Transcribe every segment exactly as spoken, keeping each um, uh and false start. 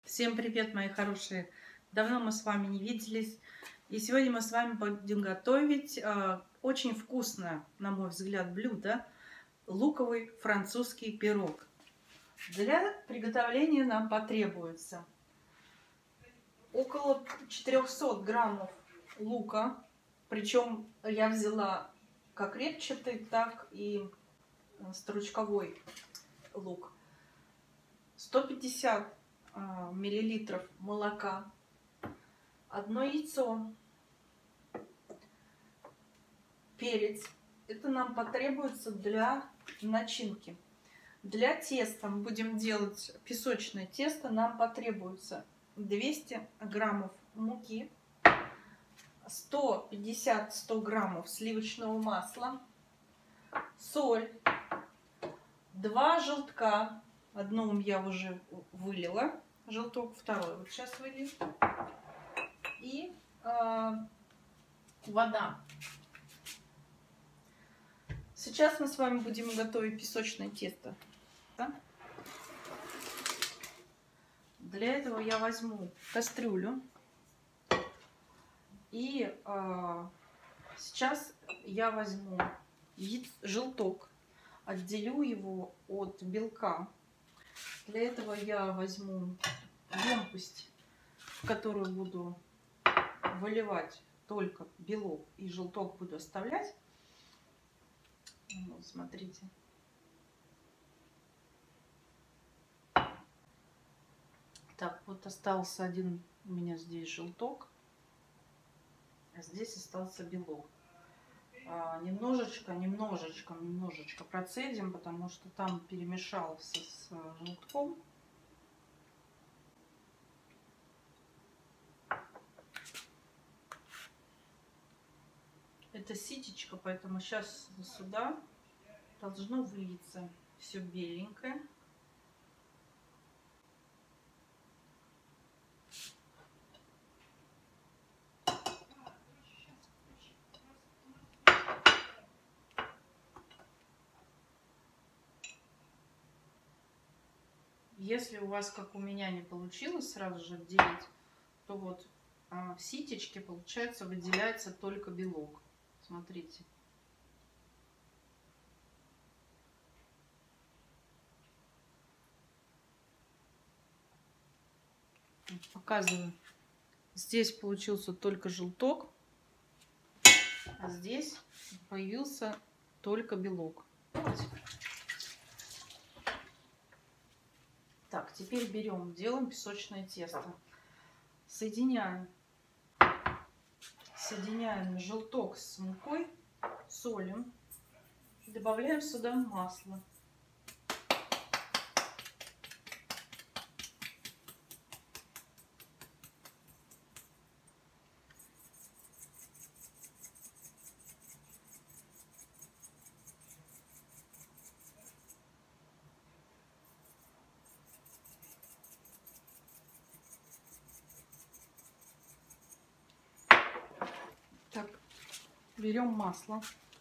Всем привет, мои хорошие! Давно мы с вами не виделись. И сегодня мы с вами будем готовить э, очень вкусное, на мой взгляд, блюдо. Луковый французский пирог. Для приготовления нам потребуется около четырёхсот граммов лука. Причем я взяла как репчатый, так и стручковой лук. сто пятьдесят миллилитров молока, одно яйцо, перец. Это нам потребуется для начинки. Для теста мы будем делать песочное тесто. Нам потребуется двести граммов муки, сто пятьдесят — сто граммов сливочного масла, соль, два желтка. Одну я уже вылила, желток, второй вот сейчас вылью. И э, вода. Сейчас мы с вами будем готовить песочное тесто. Да? Для этого я возьму кастрюлю. И э, сейчас я возьму желток, отделю его от белка. Для этого я возьму емкость, в которую буду выливать только белок, и желток буду оставлять. Вот, смотрите. Так, вот остался один у меня здесь желток, а здесь остался белок. А, немножечко, немножечко, немножечко процедим, потому что там перемешался с желтком. Это ситечко, поэтому сейчас сюда должно влиться все беленькое. Если у вас, как у меня, не получилось сразу же отделить, то вот а, в ситечке, получается, выделяется только белок. Смотрите. Показываю. Здесь получился только желток, а здесь появился только белок. Так, теперь берем, делаем песочное тесто. Соединяем, соединяем желток с мукой, солим, добавляем сюда масло. Так, берем масло.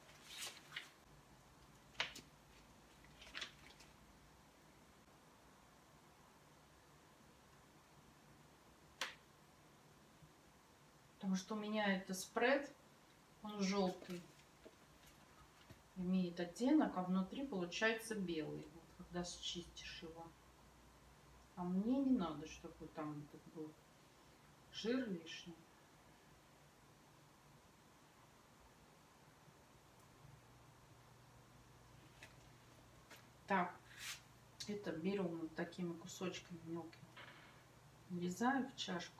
Потому что у меня это спред, он желтый, имеет оттенок, а внутри получается белый, вот, когда счистишь его. А мне не надо, чтобы там был жир лишний. Так, это беру вот такими кусочками мелкими, нарезаю в чашку.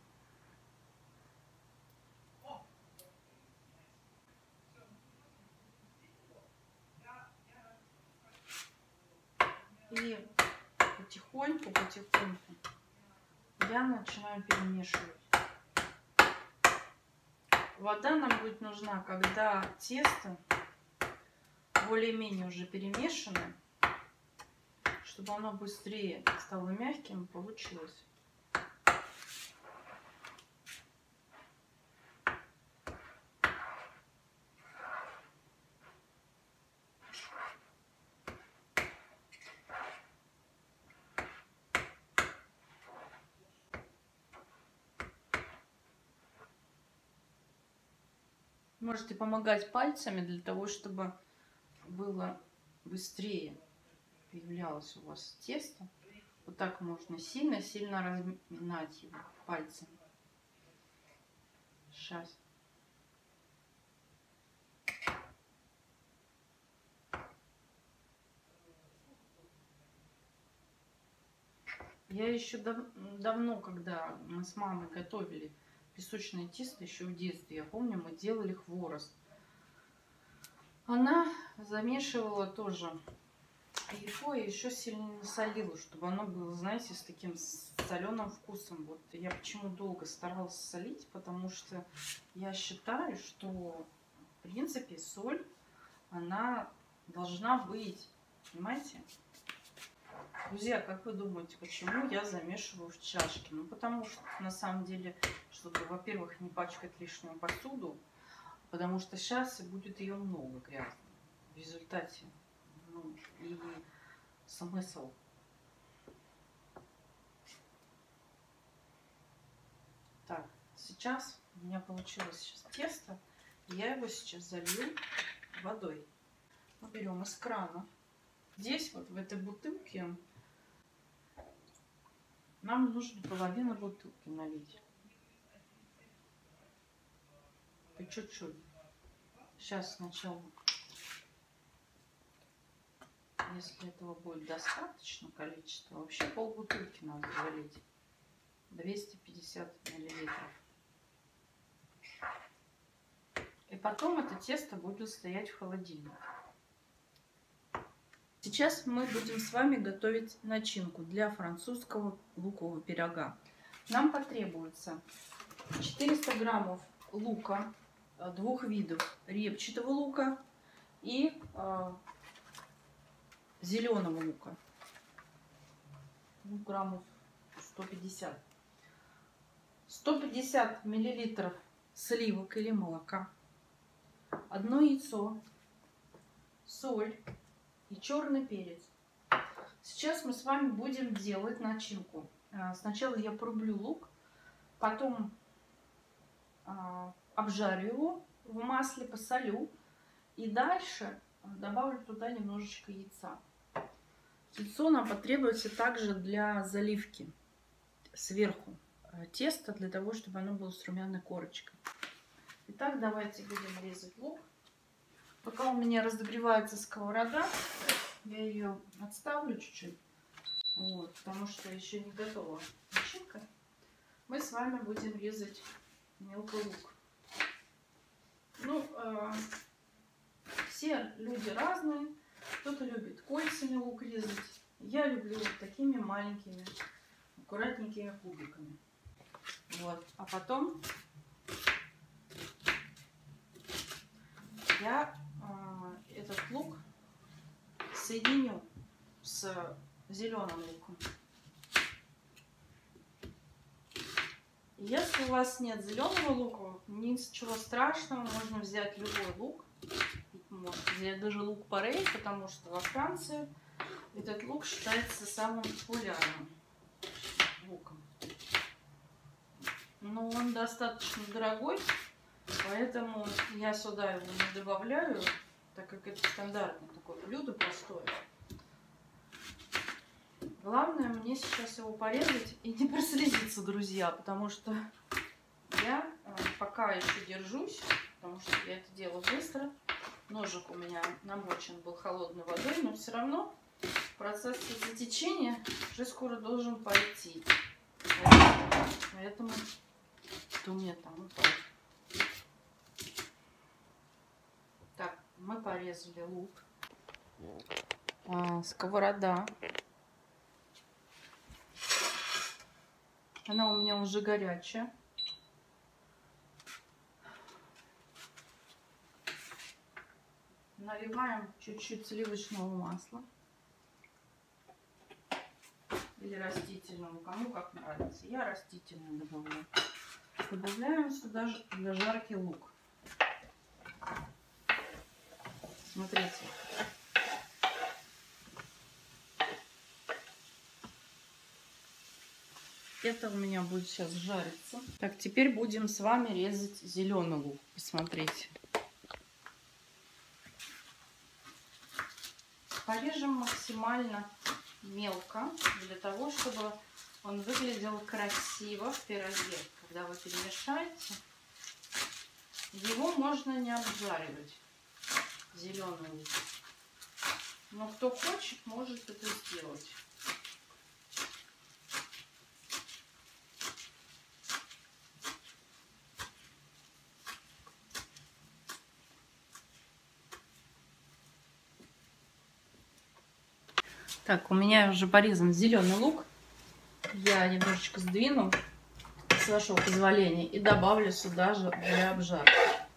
И потихоньку, потихоньку я начинаю перемешивать. Вода нам будет нужна, когда тесто более-менее уже перемешано, чтобы оно быстрее стало мягким, получилось. Можете помогать пальцами для того, чтобы было быстрее появлялось у вас тесто. Вот так можно сильно-сильно разминать его пальцами. Сейчас. Я еще дав давно, когда мы с мамой готовили песочное тесто, еще в детстве, я помню, мы делали хворост. Она замешивала тоже яйцо и еще сильно солила, чтобы оно было, знаете, с таким соленым вкусом. Вот я почему долго старалась солить, потому что я считаю, что в принципе соль, она должна быть, понимаете? Друзья, как вы думаете, почему я замешиваю в чашке? Ну, потому что, на самом деле, чтобы, во-первых, не пачкать лишнюю посуду, потому что сейчас будет ее много грязно. В результате, ну, и смысл. Так, сейчас у меня получилось сейчас тесто, я его сейчас залью водой. Мы берем из крана. Здесь, вот в этой бутылке, нам нужно половину бутылки налить. По чуть-чуть. Сейчас сначала, если этого будет достаточно количества, вообще полбутылки надо залить. двести пятьдесят миллилитров. И потом это тесто будет стоять в холодильнике. Сейчас мы будем с вами готовить начинку для французского лукового пирога. Нам потребуется четыреста граммов лука двух видов: репчатого лука и э, зеленого лука. Ну, граммов сто пятьдесят. сто пятьдесят миллилитров сливок или молока, одно яйцо, соль и черный перец. Сейчас мы с вами будем делать начинку. Сначала я порублю лук, потом обжарю его в масле, посолю и дальше добавлю туда немножечко яйца. Яйцо нам потребуется также для заливки сверху теста, для того, чтобы оно было с румяной корочкой. Итак, давайте будем резать лук. Пока у меня разогревается сковорода, я ее отставлю чуть-чуть, вот, потому что еще не готова начинка. Мы с вами будем резать мелко лук. Ну, э, все люди разные. Кто-то любит кольцами лук резать. Я люблю вот такими маленькими, аккуратненькими кубиками. Вот. А потом я э, этот лук соединю с зеленым луком. Если у вас нет зеленого лука, ничего страшного, можно взять любой лук. Можно взять даже лук порей, потому что во Франции этот лук считается самым популярным луком. Но он достаточно дорогой, поэтому я сюда его не добавляю, так как это стандартное такое блюдо простое. Главное мне сейчас его порезать и не прослезиться, друзья, потому что я пока еще держусь, потому что я это делаю быстро. Ножик у меня намочен был холодной водой, но все равно процесс затечения уже скоро должен пойти. Поэтому что у меня там упало. Так, мы порезали лук. А, сковорода. Она у меня уже горячая. Наливаем чуть-чуть сливочного масла или растительного, кому как нравится. Я растительное добавляю. Добавляем сюда для жарки лук. Смотрите. Это у меня будет сейчас жариться. Так, теперь будем с вами резать зеленый лук. Посмотрите. Порежем максимально мелко, для того, чтобы он выглядел красиво в пироге. Когда вы перемешаете, его можно не обжаривать, зеленый лук. Но кто хочет, может это сделать. Так, у меня уже порезан зеленый лук. Я немножечко сдвину, с вашего позволения, и добавлю сюда же для обжарки.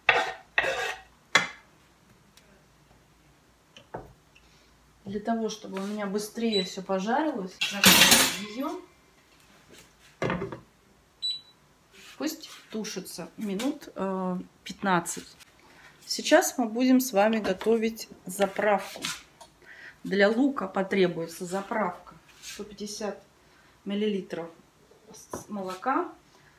Для того, чтобы у меня быстрее все пожарилось, закрою ее. Пусть тушится минут пятнадцать. Сейчас мы будем с вами готовить заправку. Для лука потребуется заправка: сто пятьдесят миллилитров молока,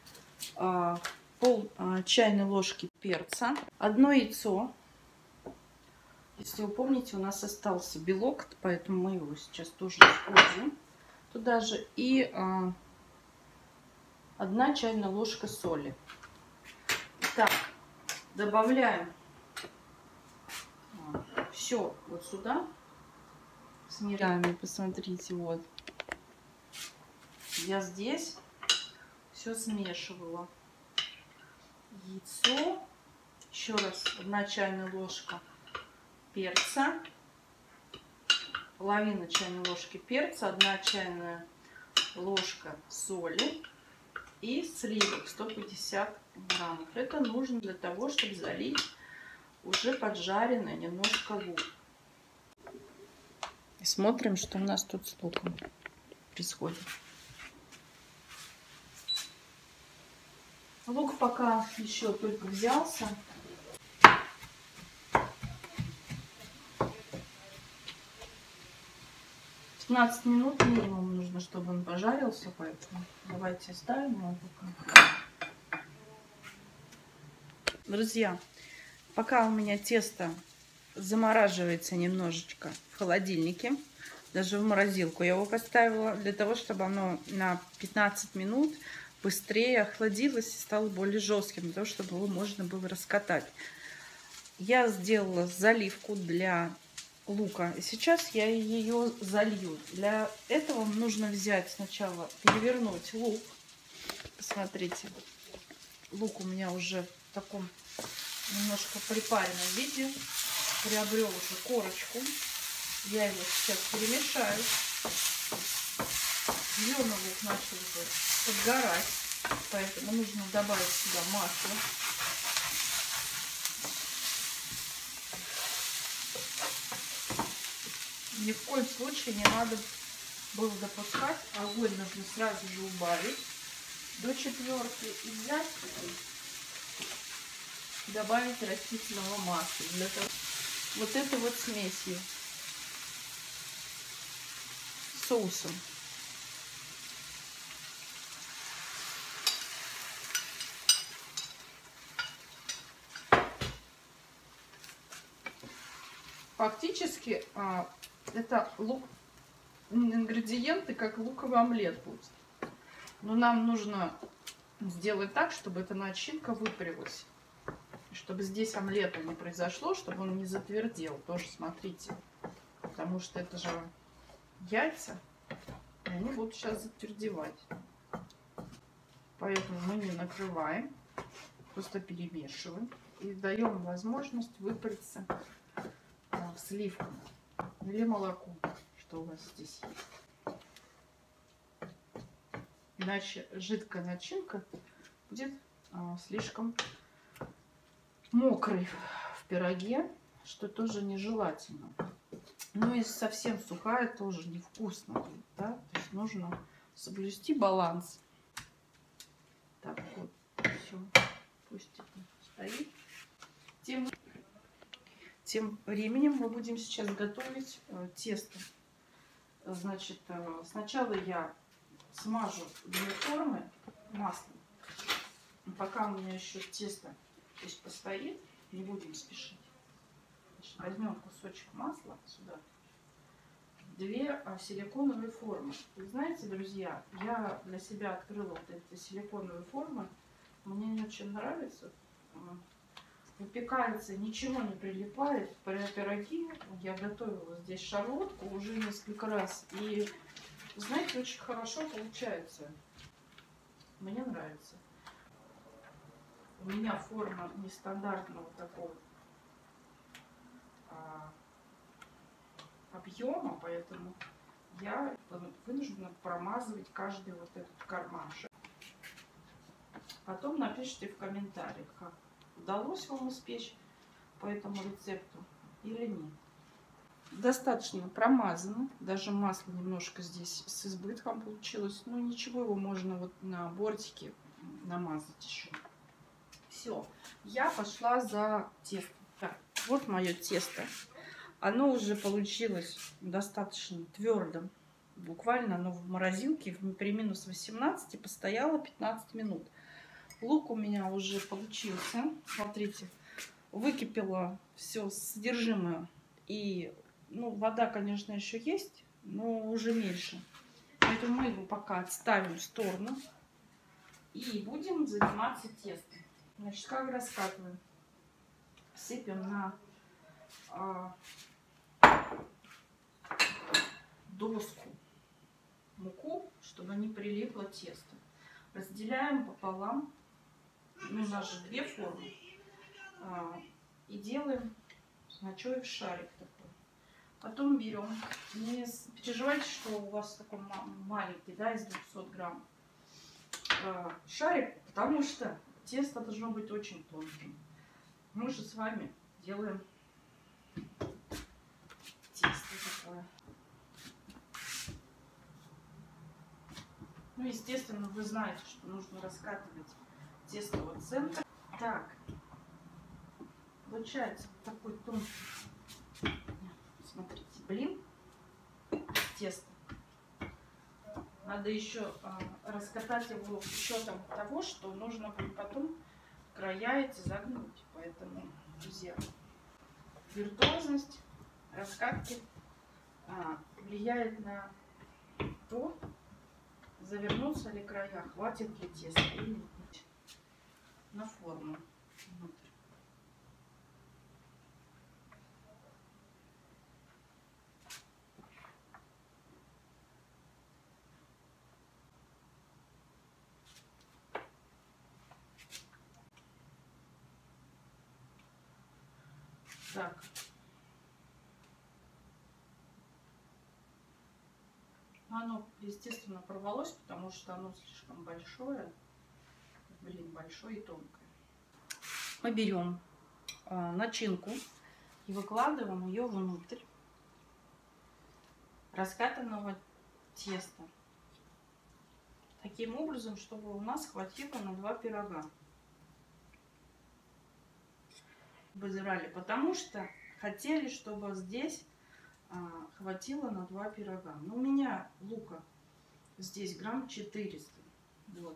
пол чайной ложки перца, одно яйцо. Если вы помните, у нас остался белок, поэтому мы его сейчас тоже используем. Туда же и одна чайная ложка соли. Так, добавляем все вот сюда. Смешиваем, посмотрите, вот. Я здесь все смешивала. Яйцо, еще раз одна чайная ложка перца, половина чайной ложки перца, одна чайная ложка соли и сливок сто пятьдесят граммов. Это нужно для того, чтобы залить уже поджаренный немножко лук. И смотрим, что у нас тут с луком происходит. Лук пока еще только взялся. пятнадцать минут минимум нужно, чтобы он пожарился, поэтому давайте оставим его пока. Друзья, пока у меня тесто замораживается немножечко в холодильнике, даже в морозилку я его поставила, для того, чтобы оно на пятнадцать минут быстрее охладилось и стало более жестким, для того, чтобы его можно было раскатать. Я сделала заливку для лука, и сейчас я ее залью. Для этого нужно взять сначала, перевернуть лук. Посмотрите, лук у меня уже в таком немножко припаренном виде, приобрел уже корочку. Я его сейчас перемешаю. Зеленый лук начал уже подгорать, поэтому нужно добавить сюда масло. Ни в коем случае не надо было допускать, огонь нужно сразу же убавить до четверки и взять и добавить растительного масла для того, вот эту вот смесью соусом. Фактически а, это лук, ингредиенты как луковый омлет будет. Но нам нужно сделать так, чтобы эта начинка выпарилась. Чтобы здесь омлета не произошло, чтобы он не затвердел. Тоже смотрите. Потому что это же яйца. И они будут сейчас затвердевать. Поэтому мы не накрываем. Просто перемешиваем. И даем возможность выпариться в сливку или молоку, что у вас здесь есть. Иначе жидкая начинка будет а, слишком мокрой в пироге, что тоже нежелательно. Ну и совсем сухая тоже невкусно, да? То есть нужно соблюсти баланс. Так вот, все, пусть это стоит. Тем Тем временем мы будем сейчас готовить э, тесто. Значит, э, сначала я смажу две формы маслом. Пока у меня еще тесто здесь постоит, не будем спешить. Значит, возьмем кусочек масла сюда две а, силиконовые формы. Вы знаете, друзья, я для себя открыла вот эти силиконовые формы. Мне они очень нравятся. Выпекается, ничего не прилипает. Пироги я готовила здесь шарлотку уже несколько раз. И, знаете, очень хорошо получается. Мне нравится. У меня форма нестандартного такого а, объема, поэтому я вынуждена промазывать каждый вот этот кармашек. Потом напишите в комментариях, как удалось вам испечь по этому рецепту или нет. Достаточно промазано, даже масло немножко здесь с избытком получилось, но ничего, его можно вот на бортике намазать еще. Все, я пошла за тестом. Так, вот мое тесто. Оно уже получилось достаточно твердым. Буквально оно в морозилке при минус восемнадцати постояло пятнадцать минут. Лук у меня уже получился. Смотрите, выкипело все содержимое. И, ну, вода, конечно, еще есть, но уже меньше. Поэтому мы его пока отставим в сторону. И будем заниматься тестом. Значит, как раскатываем? Сыпем на а, доску муку, чтобы не прилипло тесто. Разделяем пополам. Ну, у нас же две формы. А, и делаем начоев шарик такой. Потом берем. Не переживайте, что у вас такой маленький, да, из двухсот грамм. А, шарик, потому что тесто должно быть очень тонким. Мы же с вами делаем тесто такое. Ну, естественно, вы знаете, что нужно раскатывать тесто от центра. Так, получается вот такой тонкий, смотрите, блин, тесто. Надо еще а, раскатать его с учетом того, что нужно будет потом края эти загнуть. Поэтому, друзья, виртуозность раскатки а, влияет на то, завернутся ли края, хватит ли теста или нет. На форму внутрь. Так. Оно, естественно, порвалось, потому что оно слишком большое. Блин, большое и тонкое. Мы берем э, начинку и выкладываем ее внутрь раскатанного теста. Таким образом, чтобы у нас хватило на два пирога. Выбирали, потому что хотели, чтобы здесь а, хватило на два пирога. Но у меня лука здесь грамм четыреста. Вот.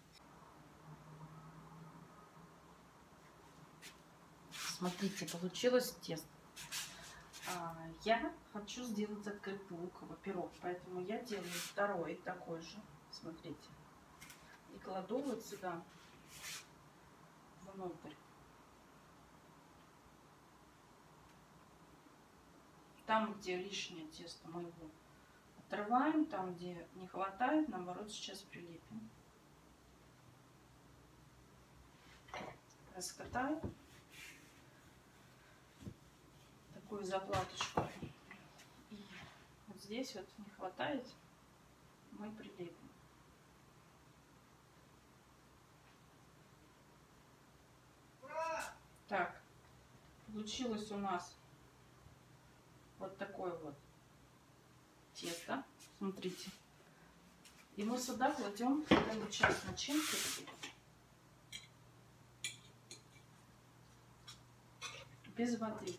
Смотрите, получилось тесто. А, я хочу сделать открытый луковый пирог, поэтому я делаю второй такой же. Смотрите. И кладу вот сюда внутрь. Там, где лишнее тесто, мы его отрываем. Там, где не хватает, наоборот, сейчас прилепим. Раскатаем. Такую заплаточку. И вот здесь вот не хватает, мы прилепим. Так, получилось у нас вот такое вот тесто. Смотрите. И мы сюда кладем вторую часть начинки. Без воды.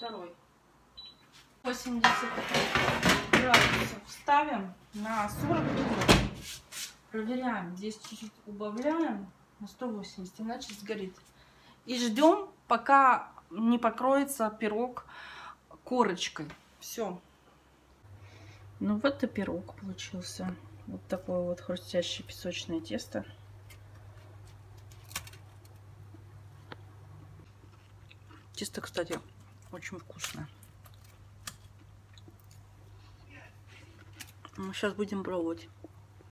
второй. восемьдесят градусов ставим на сорок минут. Проверяем. Здесь чуть-чуть убавляем на сто восемьдесят, иначе сгорит. И ждем, пока не покроется пирог корочкой. Все. Ну вот и пирог получился. Вот такое вот хрустящее песочное тесто. Тесто, кстати, очень вкусное. Мы сейчас будем пробовать.